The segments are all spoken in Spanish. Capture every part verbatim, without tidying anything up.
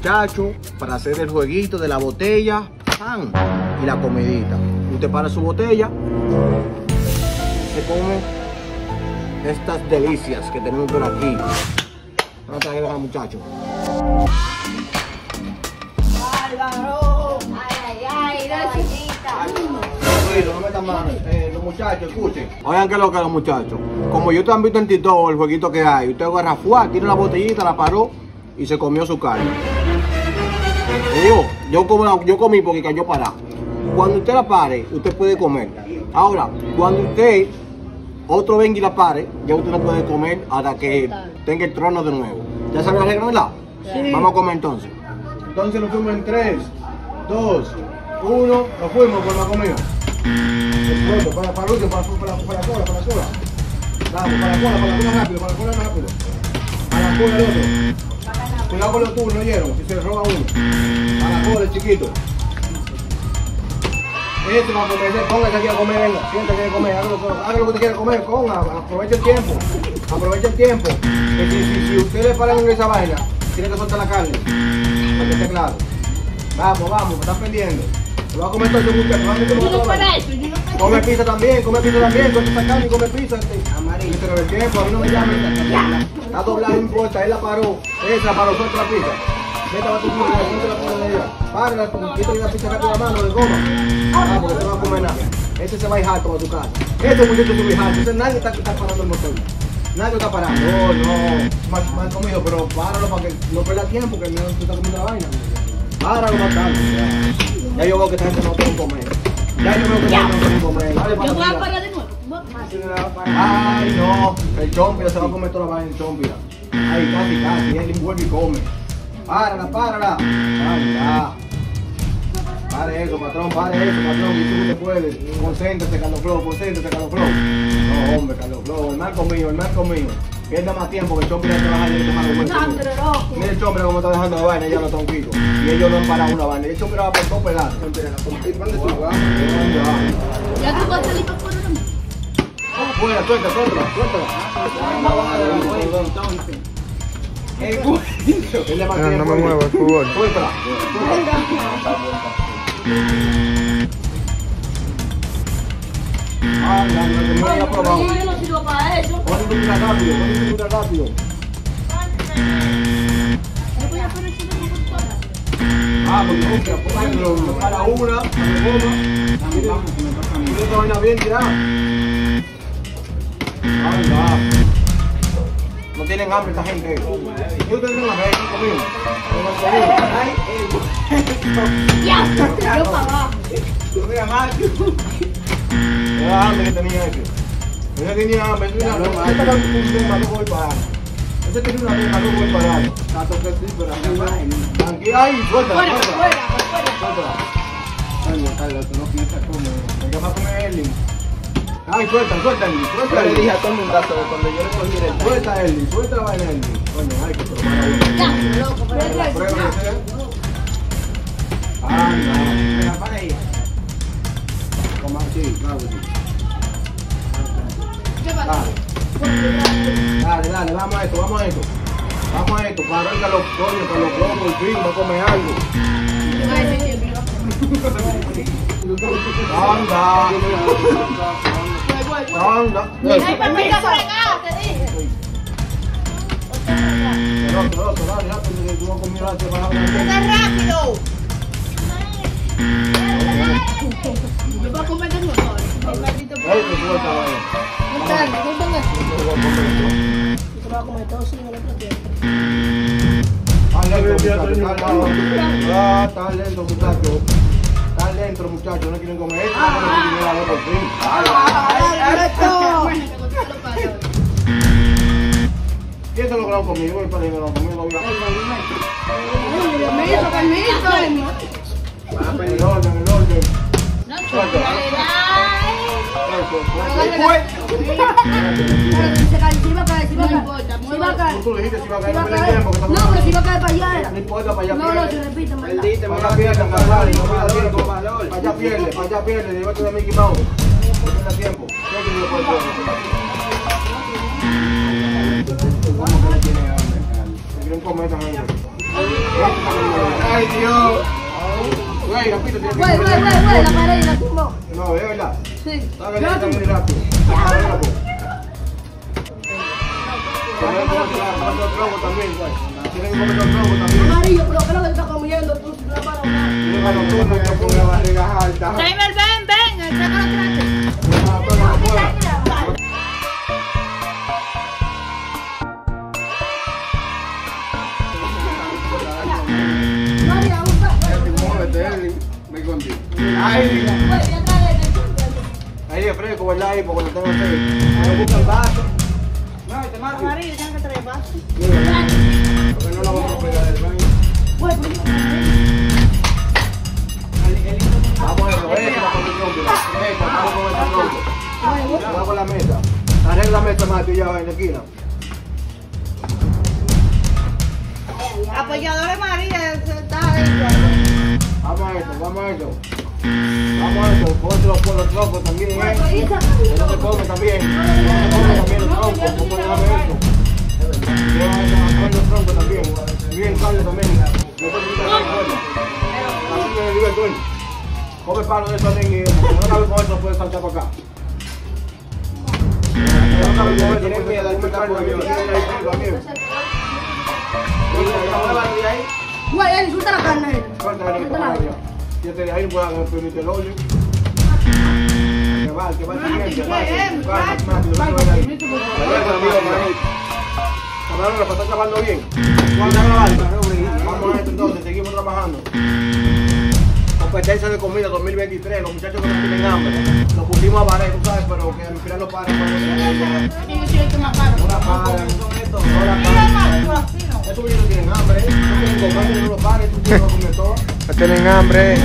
muchachos para hacer el jueguito de la botella, ¡pam! Y la comidita. Usted para su botella, se come estas delicias que tenemos por aquí. Vamos a traer a muchachos. ¡Bárbaro! ¡Ay, ay, ay! No metan mano. Eh, los muchachos, escuchen. Oigan que lo que los muchachos. Como yo te han visto en TikTok el jueguito que hay, usted agarra fuá, tiene la botellita, la paró y se comió su carne. Digo, yo, como, yo comí porque cayó parado. Cuando usted la pare, usted puede comer. Ahora, cuando usted otro venga y la pare, ya usted no puede comer hasta que tenga el trono de nuevo. ¿Ya sabe la regla, verdad? Sí. Vamos a comer entonces. Entonces nos fuimos en tres, dos, uno, nos fuimos con la comida. Para, para, para, para, para, para la cola, para la cola. Vamos, para la cola, para la cola rápido, para la cola rápido. A la cola el otro. Cuidado con los turnos, ¿oyeron? Si se roba uno. A la cola el chiquito. Este va a comer, póngase aquí a comer, venga, siéntase aquí a comer, haga lo, haga lo que usted quiera comer, ponga, aproveche el tiempo, aproveche el tiempo. Que si, si, si usted le paran en esa vaina, tiene que soltar la carne, para que esté claro. Vamos, vamos, me están perdiendo. Lo va a comer todo ese muchacho, vamos a comer todo. Come pizza también, come pizza también, corta esta carne y come pizza. Amarillo, pero el tiempo, a mí no me llamen. Está doblada, no importa, él la paró, esa la paró, suelta la pizza. Vete a tu pizza, suelta la pizza de ella. Párala, quítale la pizza rápido a la mano, de goma. Ah, porque no va a comer nada. Este se va a ir harto a tu casa. Este muchacho se va a ir harto. Entonces nadie está, está parando el motor. Nadie está parando. No, no. Mal, mal comido, pero páralo para que no pierda tiempo, que no te está comiendo la vaina. Páralo más tarde. Ya. ya yo veo que esta gente no quiere comer. Ya yo veo que esta gente no quiere comer. Dale, para yo voy a parar de nuevo. Ay, no. El chompira se va a comer toda la vaina, el chompira. Ay, casi, casi. Él vuelve y come. Párala, párala. Ay, ya. Pare eso, patrón, pare eso, patrón, y tú te puedes. Concéntrate, Carlos Flow, concéntrate, Carlos Flow. No, hombre, Carlos Flow, el marco mío, el marco mío. Pierda más tiempo que el chompira trabaja y dejar un buen tiempo. Mira el chompira como está dejando la vaina, ya lo tronquito. Y ellos no han parado una vaina. El chompira va por dos pedazos. Ya tú vas a salir para afuera también. Fuera, suelta, suelta, suelta. Eh, no, no me muevas, por favor. Suéltala. Ah, ya, no, no, ya probamos. Yo no sirvo para eso. Ponle tu mira rápido, ponle tu mira rápido. Yo voy a poner el chico por fuera. Ah, porque ponle para una, a la goma. Y esta vaina bien tirada. Anda. No tienen hambre esta gente. Yo tengo una vez conmigo. Ya, yo para abajo. Mira, macho. Era hambre que tenía este. Ese tenía hambre, ese tenía hambre. Este era un tema, no voy a parar. Ese tenía una tema, no voy a parar. Tanto que sí, pero tranquila ahí, suéltala, Fuera, suéltala. fuera, fuera. Suéltala. Ay, Carlos, tú no piensas comer. Me llama a comer Erling. Ay, suelta, suelta, Erling, suelta. Yo le dije a todo el mundo cuando yo le cogí el Suelta, Erling, suelta la vaina, Erling. Coño, ay, que te lo van a ver. Ya, loco, pero La es prueba que sea. Ah, no. Mira, para ahí. Toma, sí, claro que sí. ¿Qué pasa? Dale, dale, dale, vamos a esto, vamos a esto. Vamos a esto, para que los coños, para los globos, el fin, va a comer algo. Yo voy a decir siempre, ¿no? Anda. Voy, voy, voy. Anda. Ay, para mí, fregada, te dije. Otro, otro, dale, rápido, que tú vas a comer algo, vas a comer algo. ¡Está rápido! Yo voy a comer de nuevo ahora. El maldito Ey, que suelta, vaya. Cuéntame, cuéntame. Yo voy a comer esto. Yo voy a comer todo sin el otro tiempo. Está lento, muchacho, está, está lento, muchacho. Está lento, muchacho, no quieren comer esto, no quieren comer algo por fin. ¿Quién se lo grabó conmigo? El padre me lo conmigo. Permiso, permiso. El orden, el orden. No, Tú dijiste si va a caer, no me tiempo. No, pero si va a caer para allá. No importa, para allá No, no, se pierde. repite, Él dice, Para allá pierde, para allá pierde, no pierda tiempo. Para allá pierde, para allá pierde, llévate de Mickey Mouse. No pierda tiempo. ¿Qué te digo por eso? ¿Cómo que le tiene hambre? ¿Quieren comer esta gente? Ay, Dios. Güey, la pista tiene que Güey, güey, güey, güey, la pared y la tumbó. No, es verdad. Sí. Dale, dale, dale, rápido. También comer el tronco también, güey. Tienen que comer el tronco también. Amarillo, pero creo que está comiendo tú, si no para hablar. No, no, tú no con la barriga alta. Kramer, ven, ven, saca los trastes. No, no, no puedo. María, busca. Me contigo. Ay, Güey, ya trae el ahí es fresco, ¿verdad? Ahí, porque no tengo sed. Me busca el vaso. No, te mato. amarillo, tienen que traer vaso. Porque no la vamos a pegar del baño. Güey, pues yo Vamos a eso, eso, con el tronco. Eso, vamos con el tronco. Vamos con la mesa. Arregla la mesa, Mati, ya va en la esquina. Apoyadores María, está ahí. Vamos a eso, vamos a eso. Vamos a eso, póntelo por los troncos también, ¿eh? No se come también. No se come también los troncos, ¿cómo le damos eso? Lleva eso, a comer los troncos también. Bien, carne también. No se quita la cuerda. Así me digo el dueño. Come palo de eso también y no sabe con eso puede saltar para acá. No sabe con eso, tiene miedo de comer carne también. Güey, él suelta la carne. Suelta ahí, yo te ahí voy a permitir el hoyo. Que va, que va siguiente, va, va, cabrón, la está acabando bien. Vamos a grabar. Vamos a esto entonces, seguimos trabajando. Competencia de comida dos mil veintitrés, los muchachos que no tienen hambre. Nos pusimos a valer, tú sabes, pero que al final no paran. No la paran. No la paran. Estos niños no tienen hambre, ¿eh? No tienen comer, no lo paran, estos niños no comen todo. No tienen hambre.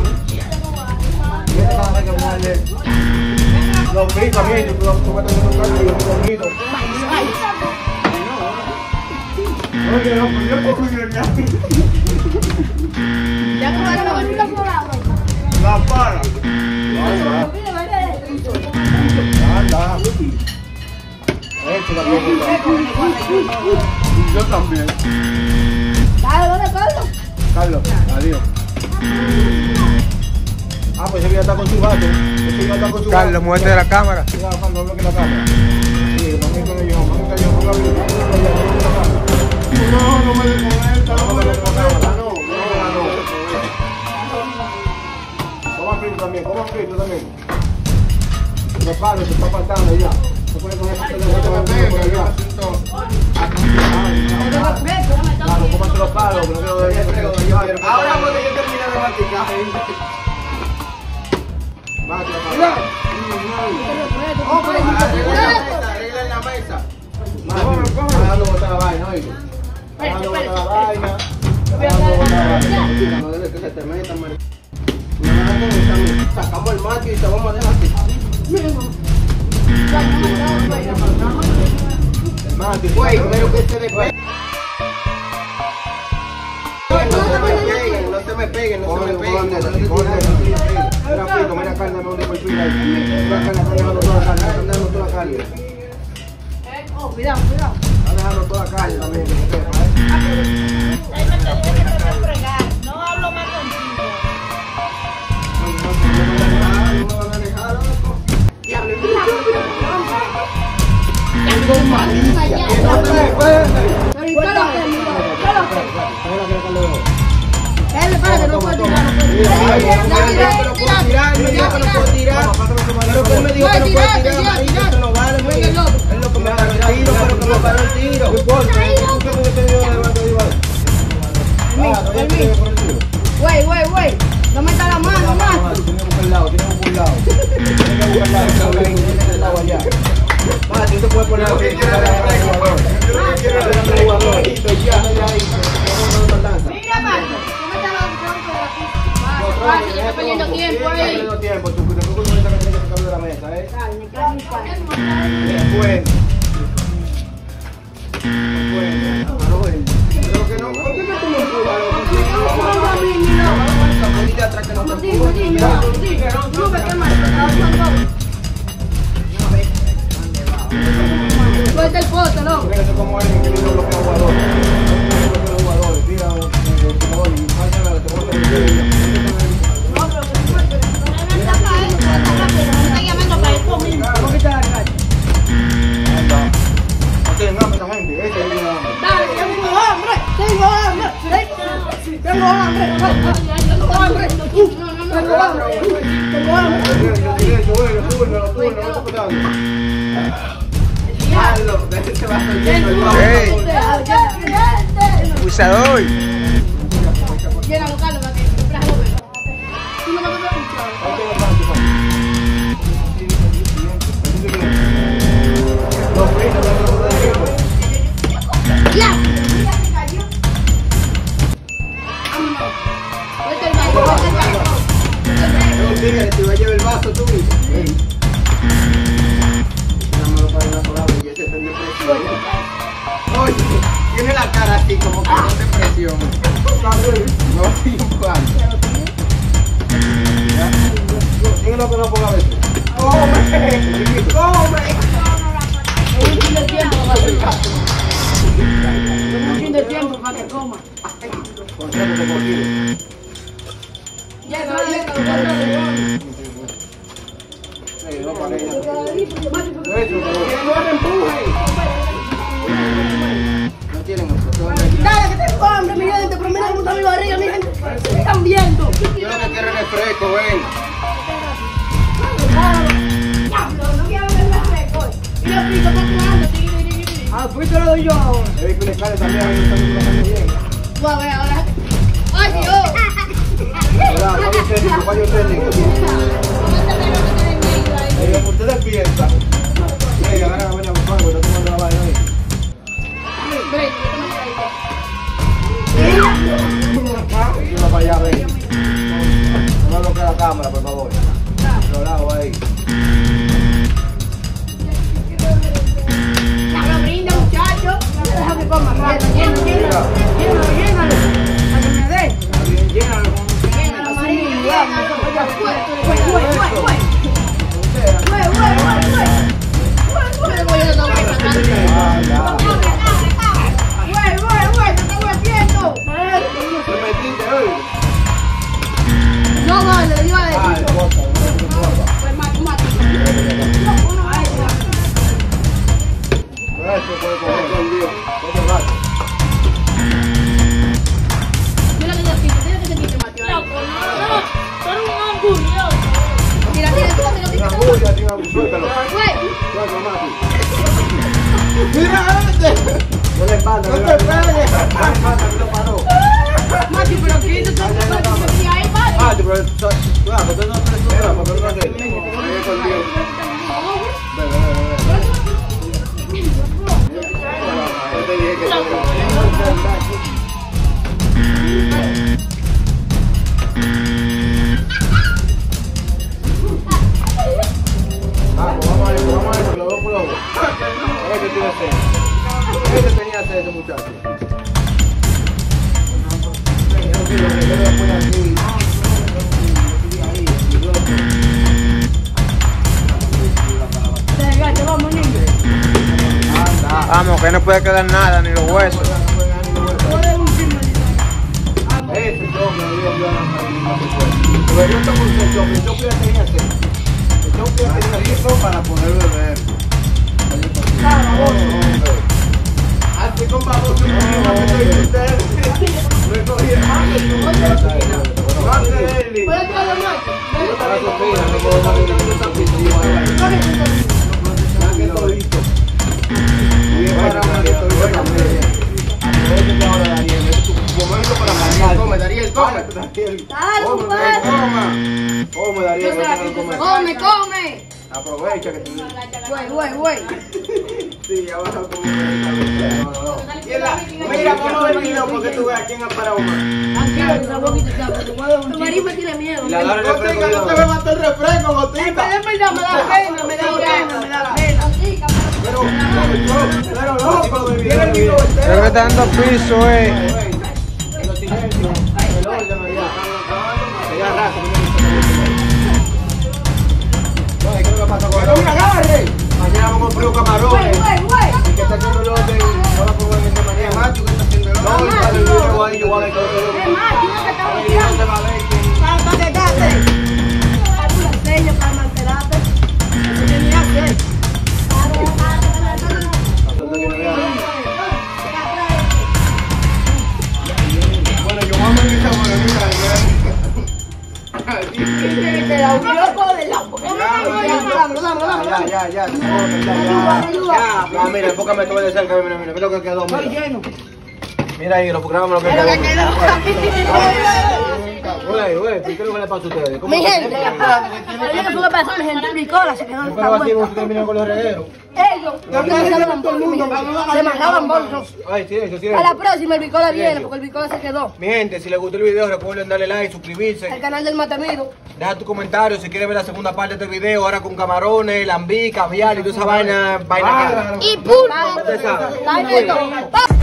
Los fritos también, tú vas a comer los carnes y los fritos. Oye, no, pues yo cojo y ya. Ya tomaron la bolita por la La para. Anda. Échala bien. Yo también. Dale, ¿dónde Carlos? Carlos, adiós. Ah, pues ese ya está con su gato. Ese ya está con su gato. Carlos, muévete de la cámara. Cuidado, Carlos, no bloquee la cámara. Sí, mami con ellos, mami con ellos, ponga bien. No, no me desconecta, no me desconecta, no, no, no. Coman frito también, coman frito también. Los palos se están faltando ya. Se pone con eso, se me pega por allá. Claro, cómate los palos, pero no quiero de ahora cuando yo termine de masticar. Mate, mira. Arregla la mesa. Mate, dejando botar la vaina, oye. Dejando botar la vaina. Dejando botar la vaina. No debe que se te metan, man. Sacamos el mate y te vamos a dejar así. El mate, güey, pero que se despegue. No se me peguen, no se me peguen, no se me peguen. Mira, frito, mira carne, me hunde por el frío ahí. Mira carne, está dejando toda la carne, está dejando toda la carne. Oh, cuidado, cuidado. Está dejando toda la carne también, que se sepa, ¿eh? No hablo más contigo. No me van a dejar, loco. Diablo, Con malicia, que no se me peguen. pero ¿y qué lo que? ¿Qué lo que? Él, espérate, no puede tirar, no puede tirar. Me dijo que no puedo tirar, pero que él me dijo que no puede tirar, eso no vale, güey. Es lo que me paró el tiro, pero que me paró el tiro. No importa, ¿tú qué me te dio de levante de igual? Güey, güey, güey, no metas la mano, más. Tiene que buscar el lado, tiene que buscar el lado. Tiene que buscar el lado, tiene que buscar el lado allá. Más, tú te puedes poner aquí, tiene que buscar el jugador. Tiene que buscar el jugador, listo, ya, ya, ahí. Mira, Marco, no metas la tronco de la pista. Fácil, yo estoy perdiendo tiempo ahí. Perdiendo tiempo, tú, te preocupes ahorita que tienes que sacarlo de la mesa, ¿eh? Carne, carne, carne. Después. Después. Pero que no, ¿por qué me tomo un cubano? Ponite atrás que no te empujo. Suelta el pote, ¿no? Porque eso es como alguien que no bloquea jugadores. No bloquea jugadores. mira, eh, te voy, falta nada, te voy a hacer. No, pero que tú puedes, pero no me está él, me está llamando para esto mismo. ¿Cómo que te da la No tienen hambre esta gente, ese es el hambre. Dale, tengo hambre, tengo hambre, tengo hambre, tengo hambre, tengo hambre, tengo hambre. Yo tiré, yo voy, lo tuve, me lo tuve, no lo estoy pegando. Hazlo, de este va a salir el Ey. Usador. Llega a buscarlo para que compras algo. Tú no me vas a ¡ya! ¡Ya se cayó! ¡Vámonos! ¡Vete el baño! ¡Vete el baño! No, tigre, te va a llevar el vaso tú. Ey. Dámelo para una sola y ese está en depresión. Oye, tiene la cara así como que no te presión. No, sí, igual. Dígalo que no ponga veces. ¡Come! ¡Come! Un chin de tiempo para que coma. Un chin de tiempo para que coma. Consejo de contigo. Llega, llega, Sí, no para ella. llega. Eso, no le empuje. No tienen eso. Dale, que tengo hambre, mi gente, pero mira cómo está mi barriga, mi gente. ¿Qué están viendo? Yo lo que quiero es refresco, ven. Diablo, no quiero ver el refresco. Mira, Pito, está jugando. Ah, pues te lo doy yo ahora. El que le sale también, a mí me está trabajando bien. Voy a ver ahora. ¡Ay, Dios! Hola, fallo técnico, fallo técnico. Eh, ustedes piensan. Sí, agarran a ver a buscar, porque está tomando la vaina ahí. Yo para allá, ven. No me bloquee la cámara, por favor. Lo lavo ahí. Lo brinda, muchacho. Deja que coma. Llénalo, llénalo, llénalo, llénalo. Para que me dé. Está bien, llénalo. Llénalo, amarillo. Llénalo. Güey, güey, güey, güey, güey. Güey, güey, güey, güey. Güey, güey, güey, yo tengo que sacar. Ah, ya. Güey, güey, güey, te estoy metiendo. ¿Te metiste hoy? No, vale, le iba a Ah, decir. el bota, el bota. Pues mate, mate. Eso puede comer con Dios. Otro rato. Mira que te quite, mira que te quite, Mateo. Loco, no, no, son un orgulloso. Mira, mira, tú, mira, Una mira. bulla, tío, suéltalo. Güey. Suéltalo, Mati. ¡Mira este! No le espalda, no te pegues. No le espalda, que lo paró. Mati, pero aquí tú estás ahí, Mati. Ah, pero eso, claro, porque no te suena, porque no te suena. Ahí con Dios. Ven, ven, ven, ven. Yo te dije que vamos, vamos a ver, vamos a ver, lo veo por ojo. Este tiene sed. Este tenía sed, ese muchacho. Vamos, niño. Vamos, que no puede quedar nada, ni los huesos. Ese choque me dio yo a la familia. Pero yo tomo el choque, el choque ya tenía sed. El choque ya tenía listo para poder beber. Así con baboso, no me estoy usted. Me cogí el mando y no me estoy. ¿Puedes tirarlo, Mati? Para Sofía, me quedo más bien en esta piscina. Que todito. Y es para una que todito también. Aprovecha ahora, Daniel. Es tu momento para marcar. Come, Daniel, come. Daniel, Dale, come, compadre. come. Come, Daniel, no come. Come, come. Aprovecha que tú. Güey, güey, güey. Sí, ya vas a comer. No, no, no. Mira, vamos a ver el video porque tú veas quién ha parado más. Tranquilo, que está poquito, está poquito. Tu marido me tiene miedo. La dale refresco. No te bebas el refresco, Es gotita. verdad, me da pena, me da pena, me da pena. Pero, pero no, viene el video Creo que entero. está dando piso, eh. En los silencios, el orden allá. Allá rato. No, ¿qué es lo que pasa con eso? Mañana vamos a poner Güey, camarones. güey, güey. Y que está haciendo el orden, ahora probablemente mañana. No, y para el video ahí yo voy ya, ya, ya, ya. No, mira, enfócame tú de cerca, mira, mira, mira lo que quedó, mira. Estoy lleno. Mira ahí, grábame lo que Es quedó. lo que quedó. Güey, güey, ¿qué es lo que le pasa a ustedes? ¿Cómo Mi que- gente, yo no pude pasar, mi gente, bricola, se quedó en ¿Qué esta fue así? vuelta. ¿Vos terminaron con los regueros? Ellos, no se mandaban todo el mundo, se mandaban bolsos. Ay, silencio, A silencio. la próxima el bricola viene, porque el bricola se quedó. Mi gente, si les gustó el video, recuerden darle like, suscribirse. El canal del Matamido. Deja tu comentario si quieres ver la segunda parte de este video, ahora con camarones, lambí, caviar y toda esa vaina, vaina cara. Y pulpo. Ustedes saben. Dale,